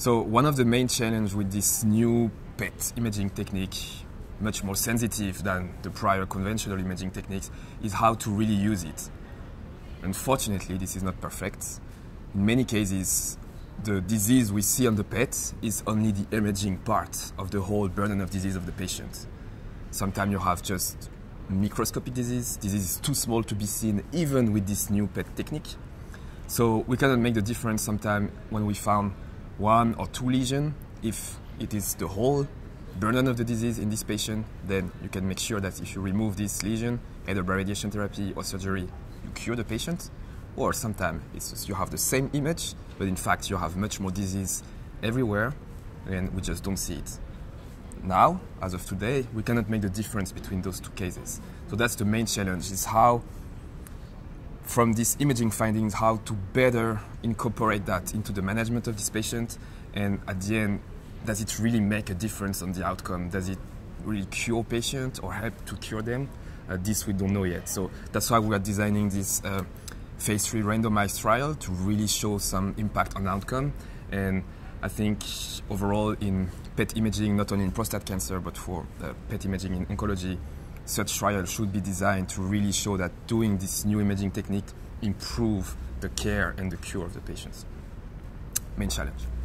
So one of the main challenges with this new PET imaging technique, much more sensitive than the prior conventional imaging techniques, is how to really use it. Unfortunately, this is not perfect. In many cases, the disease we see on the PET is only the imaging part of the whole burden of disease of the patient. Sometimes you have just microscopic disease. Disease is too small to be seen even with this new PET technique. So we cannot make the difference sometimes when we found one or two lesions. If it is the whole burden of the disease in this patient, then you can make sure that if you remove this lesion, either by radiation therapy or surgery, you cure the patient. Or sometimes it's just you have the same image, but in fact you have much more disease everywhere and we just don't see it. Now, as of today, we cannot make the difference between those two cases. So that's the main challenge, is how, from these imaging findings, how to better incorporate that into the management of this patient, and at the end, does it really make a difference on the outcome? Does it really cure patients or help to cure them? This we don't know yet. So that's why we are designing this phase 3 randomized trial to really show some impact on outcome. And I think overall in PET imaging, not only in prostate cancer, but for PET imaging in oncology, such trials should be designed to really show that doing this new imaging technique improve the care and the cure of the patients. Main challenge.